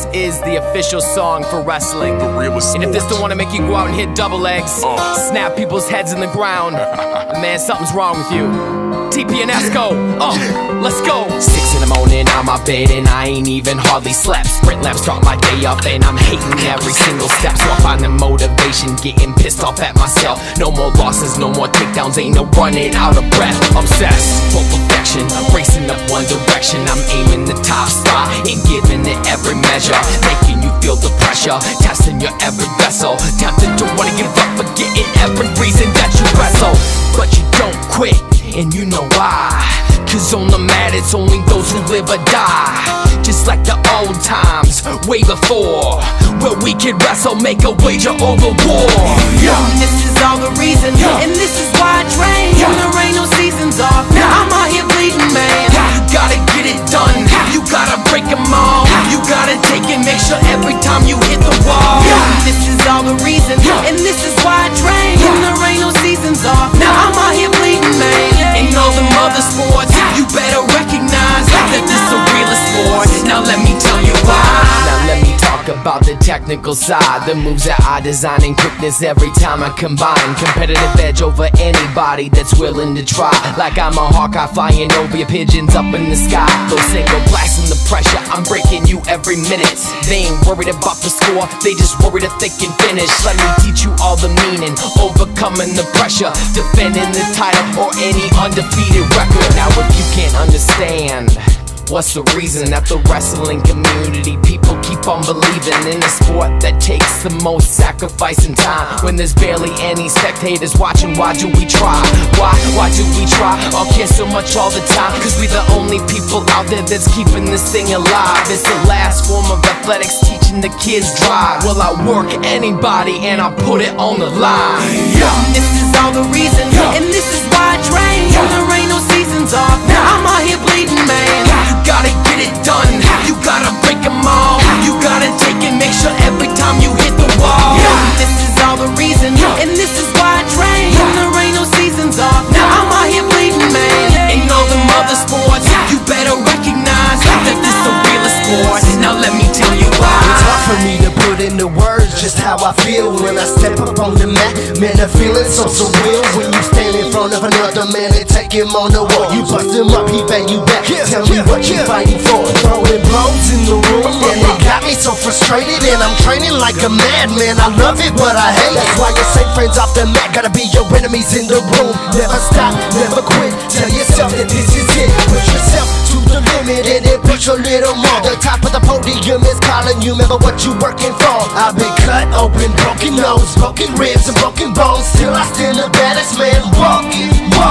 is the official song for wrestling. And if this don't wanna make you go out and hit double legs, snap people's heads in the ground, man, something's wrong with you. TP and Esco, let's go. 6 in the morning on my bed and I ain't even hardly slept. Sprint laps start my day off and I'm hating every single step. So I find the motivation, getting pissed off at myself. No more losses, no more takedowns, ain't no running out of breath. Obsessed for perfection, racing up one direction. I'm aiming the top spot and giving it every measure, making you feel the pressure, testing your every vessel. Tempted to wanna give up, forgetting every reason that you wrestle. But you don't quit, and you know why. Cause on the mat it's only those who live or die. Just like the old times, way before, where we could wrestle, make a wager over war. This is all the reason, and this is why I train. There ain't no seasons off, now I'm out here bleeding, man. You gotta get it done, you gotta break them all. You gotta take it, make sure every time you hit the wall. This is all the reason, and this is why I train. There ain't no seasons off, now I'm out here bleeding, man. In all them other sports, you better recognize that this is a realest sport. Now let me tell you why. Now let me talk about the technical side, the moves that I design and quickness every time I combine. Competitive edge over anybody that's willing to try. Like I'm a Hawkeye flying over your pigeons up in the sky. Those single blasting the pressure, I'm breaking you every minute. They ain't worried about the score, they just worried if they can finish. Let me teach you all the meaning, overcoming the pressure, defending the title or any undefeated record. Now if you can't understand, what's the reason that the wrestling community people keep on believing in a sport that takes the most sacrifice and time? When there's barely any spectators watching, why do we try? Why do we try or care so much all the time? Cause we the only people out there that's keeping this thing alive. It's the last form of athletics, teaching the kids drive. Well, I work anybody and I put it on the line. This is all the reason, and this is why I train. There ain't no seasons off, now I'm out here bleeding, man. You gotta get it done, you gotta break them all. You gotta take it, make sure every time you hit the wall. This is all the reason, and this is why I train. There ain't no seasons off, now I'm out here bleeding, man. In all them other sports, you better recognize that this is a realest sport. Now let me tell you why. It's hard for me to put into words just how I feel when I step up on the mat. Man, the feeling's so surreal when you stand in front of another man and take him on the wall. You bust him up, he bang you back. Tell me what you fighting for. Throwing blows in the room and it got me so frustrated, and I'm training like a madman. I love it, but I hate it. That's why you say friends off the mat gotta be your enemies in the room. Never stop, never quit. Tell yourself that this is it. Push yourself to the limit and then push a little more. The top of the podium is calling you. Remember what you working for. I've been cut open, broken nose, broken ribs, and broken bones. Still I still the baddest man walking.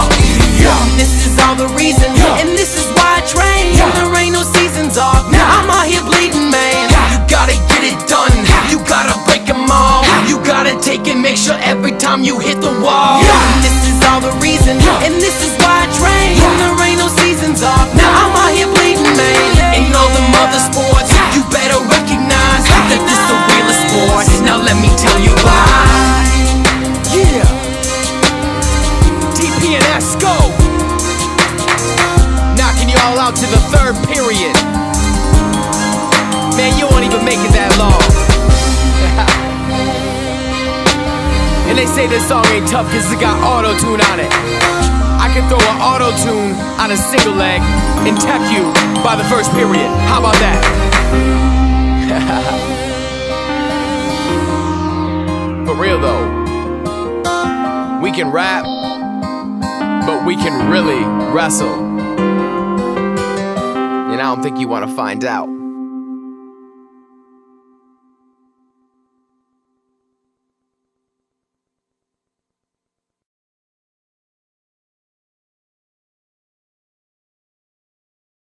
This is all the reason, and this is why I train. There ain't no seasons off, now I'm out here bleeding, man. You gotta get it done, you gotta break them all. You gotta take it, make sure every time you hit the wall. This is all the reason, and this is why I train. There ain't no seasons off, now I'm out here bleeding, man. In all them other sports, you better recognize that this is the realest sport. Now let me tell you why. TP and Esco, knocking you all out to the third period. Man, you won't even make it that long. And they say this song ain't tough cause it got auto-tune on it. I can throw an auto-tune on a single leg and tap you by the first period. How about that? For real though, we can rap, but we can really wrestle. And I don't think you want to find out.